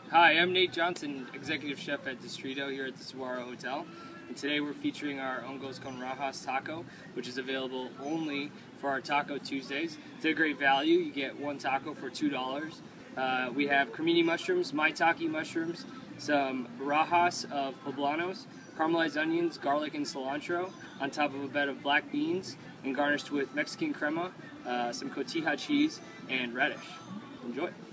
Hi, I'm Nate Johnson, Executive Chef at Distrito here at the Saguaro Hotel. And today we're featuring our Hongos con Rajas taco, which is available only for our Taco Tuesdays. It's a great value. You get one taco for $2. We have cremini mushrooms, maitake mushrooms, some rajas of poblanos, caramelized onions, garlic, and cilantro on top of a bed of black beans and garnished with Mexican crema, some cotija cheese, and radish. Enjoy.